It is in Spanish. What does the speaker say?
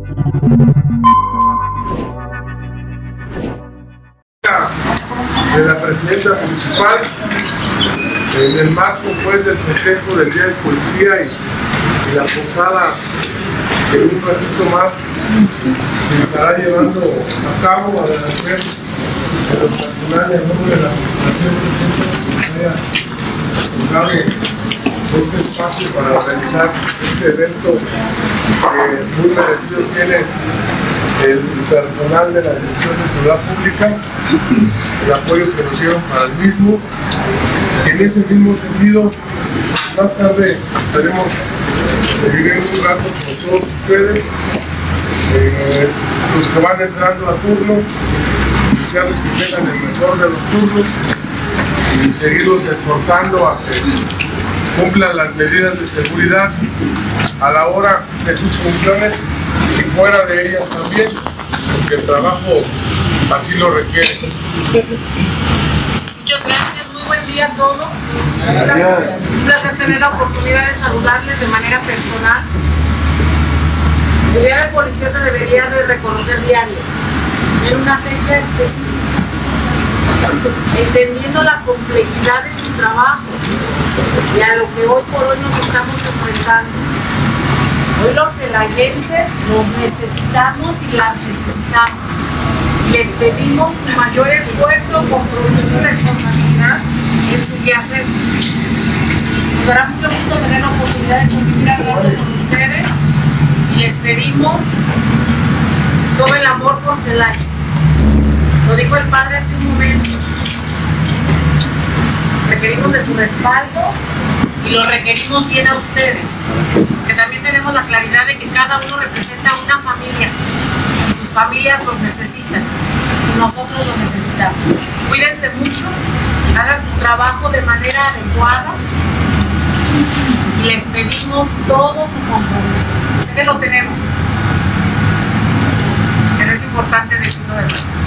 De la presidenta municipal, en el marco pues del festejo del Día del Policía y la posada que un ratito más se estará llevando a cabo, agradecer a los nacionales en nombre de la administración que haya dado este espacio para realizar este evento que muy merecido tiene el personal de la Dirección de Seguridad Pública, el apoyo que nos dieron para el mismo. En ese mismo sentido, más tarde estaremos viviendo un rato con todos ustedes, los que van entrando a turno, desearles que tengan el mejor de los turnos y seguirlos exhortando a que cumplan las medidas de seguridad a la hora de sus funciones y fuera de ellas también, porque el trabajo así lo requiere. Muchas gracias, muy buen día a todos. Un placer tener la oportunidad de saludarles de manera personal. El Día del Policía se debería de reconocer diario, en una fecha específica, entendiendo la complejidad de su trabajo y a lo que hoy por hoy nos estamos enfrentando. Hoy los celayenses los necesitamos y las necesitamos. Les pedimos su mayor esfuerzo, compromiso y responsabilidad en su quehacer. Nos dará mucho gusto tener la oportunidad de convivir al lado con ustedes y les pedimos todo el amor por Celaya. Lo dijo el padre hace un momento. Requerimos de su respaldo y lo requerimos bien a ustedes, porque también tenemos la claridad de que cada uno representa una familia y sus familias los necesitan y nosotros los necesitamos. Cuídense mucho, hagan su trabajo de manera adecuada y les pedimos todo su compromiso. Sé que lo tenemos, pero es importante decirlo de verdad.